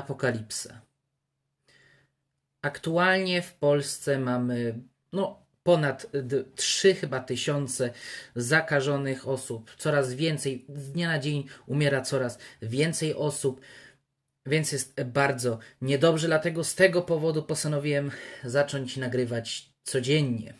apokalipsę. Aktualnie w Polsce mamy ponad 3 chyba tysiące zakażonych osób. Coraz więcej, z dnia na dzień umiera coraz więcej osób, więc jest bardzo niedobrze. Dlatego z tego powodu postanowiłem zacząć nagrywać codziennie.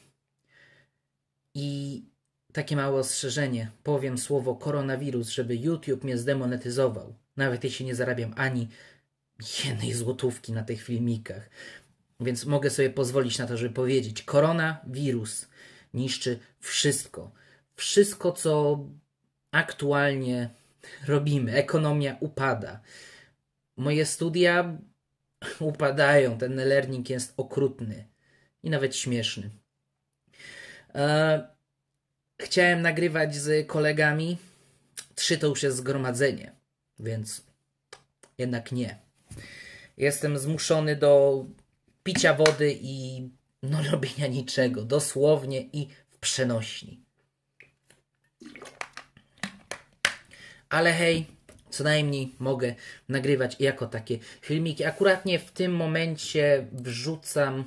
I takie małe ostrzeżenie. Powiem słowo koronawirus, żeby YouTube mnie zdemonetyzował. Nawet jeśli nie zarabiam ani jednej złotówki na tych filmikach. Więc mogę sobie pozwolić na to, żeby powiedzieć: koronawirus niszczy wszystko. Wszystko, co aktualnie robimy. Ekonomia upada. Moje studia upadają. Ten e-learning jest okrutny i nawet śmieszny. Chciałem nagrywać z kolegami. 3 to już jest zgromadzenie, więc jednak nie. Jestem zmuszony do picia wody i robienia niczego. Dosłownie i w przenośni. Ale hej, co najmniej mogę nagrywać jako takie filmiki. Akuratnie w tym momencie wrzucam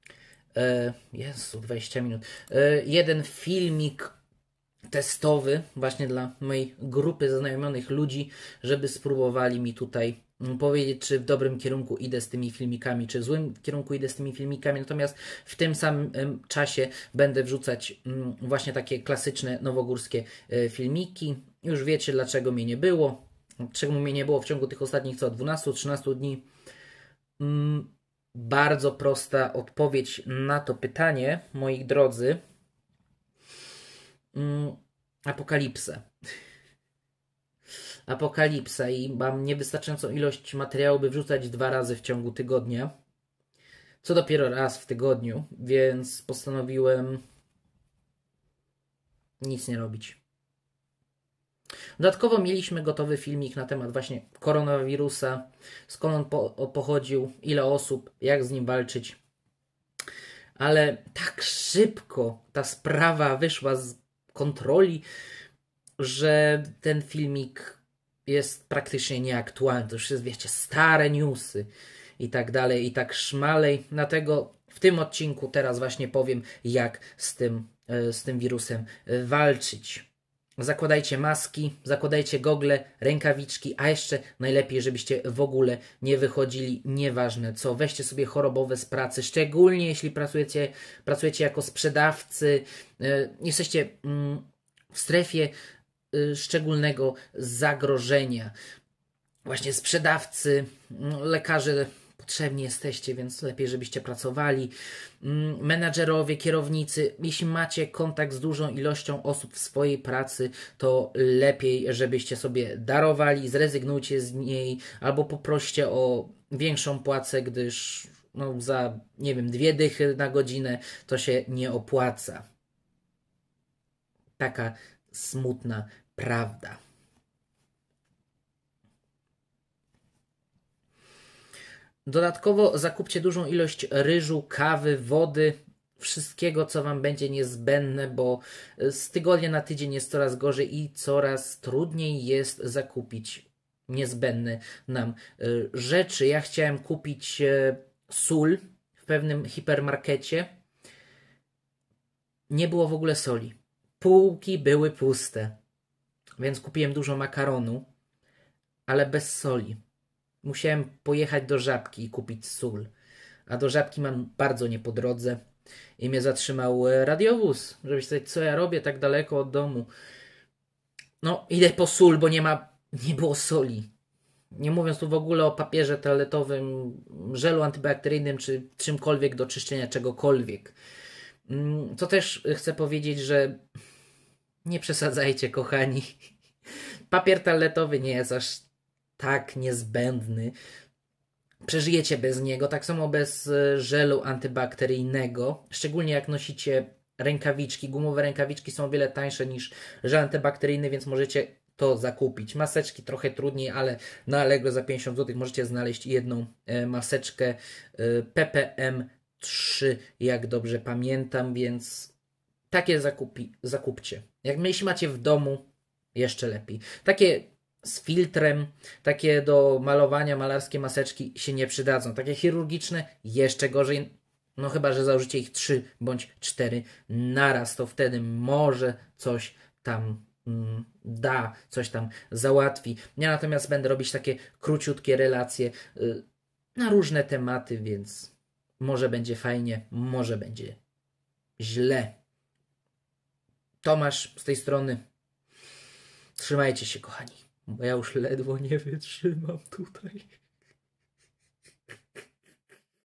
20 minut. Jeden filmik testowy właśnie dla mojej grupy zaznajomionych ludzi, żeby spróbowali mi tutaj powiedzieć, czy w dobrym kierunku idę z tymi filmikami, czy w złym kierunku idę z tymi filmikami. Natomiast w tym samym czasie będę wrzucać właśnie takie klasyczne nowogórskie filmiki. Już wiecie, dlaczego mnie nie było. Czego mnie nie było w ciągu tych ostatnich 12-13 dni. Bardzo prosta odpowiedź na to pytanie, moi drodzy. Apokalipsa. Apokalipsa i mam niewystarczającą ilość materiału, by wrzucać 2 razy w ciągu tygodnia. Co dopiero raz w tygodniu, więc postanowiłem nic nie robić. Dodatkowo mieliśmy gotowy filmik na temat właśnie koronawirusa, skąd on pochodził, ile osób, jak z nim walczyć. Ale tak szybko ta sprawa wyszła z kontroli, że ten filmik jest praktycznie nieaktualny. To już jest, wiecie, stare newsy i tak dalej, i tak szmalej. Dlatego w tym odcinku teraz właśnie powiem, jak z tym wirusem walczyć. Zakładajcie maski, zakładajcie gogle, rękawiczki, a jeszcze najlepiej, żebyście w ogóle nie wychodzili, nieważne co. Weźcie sobie chorobowe z pracy, szczególnie jeśli pracujecie jako sprzedawcy, jesteście w strefie szczególnego zagrożenia. Właśnie sprzedawcy, lekarze potrzebni jesteście, więc lepiej, żebyście pracowali. Menadżerowie, kierownicy, jeśli macie kontakt z dużą ilością osób w swojej pracy, to lepiej, żebyście sobie darowali, zrezygnujcie z niej, albo poproście o większą płacę, gdyż za, nie wiem, 2 dychy na godzinę to się nie opłaca. Taka smutna prawda. Dodatkowo zakupcie dużą ilość ryżu, kawy, wody, wszystkiego, co Wam będzie niezbędne, bo z tygodnia na tydzień jest coraz gorzej i coraz trudniej jest zakupić niezbędne nam rzeczy. Ja chciałem kupić sól w pewnym hipermarkecie. Nie było w ogóle soli. Półki były puste. Więc kupiłem dużo makaronu, ale bez soli. Musiałem pojechać do Żabki i kupić sól. A do Żabki mam bardzo nie po drodze. I mnie zatrzymał radiowóz, żeby powiedzieć, co ja robię tak daleko od domu. Idę po sól, bo nie było soli. Nie mówiąc tu w ogóle o papierze toaletowym, żelu antybakteryjnym, czy czymkolwiek do czyszczenia czegokolwiek. To też chcę powiedzieć, że nie przesadzajcie, kochani. Papier toaletowy nie jest aż tak niezbędny. Przeżyjecie bez niego, tak samo bez żelu antybakteryjnego, szczególnie jak nosicie rękawiczki. Gumowe rękawiczki są o wiele tańsze niż żel antybakteryjny, więc możecie to zakupić. Maseczki trochę trudniej, ale na Allegro za 50 zł możecie znaleźć jedną maseczkę ppm 3, jak dobrze pamiętam, więc takie zakupcie. Jeśli macie w domu, jeszcze lepiej. Takie z filtrem, takie do malowania, malarskie maseczki się nie przydadzą. Takie chirurgiczne jeszcze gorzej, no chyba że założycie ich 3 bądź 4 naraz, to wtedy może coś tam da, coś tam załatwi. Ja natomiast będę robić takie króciutkie relacje na różne tematy, więc może będzie fajnie, może będzie źle. Tomasz z tej strony. Trzymajcie się, kochani, bo ja już ledwo nie wytrzymam tutaj.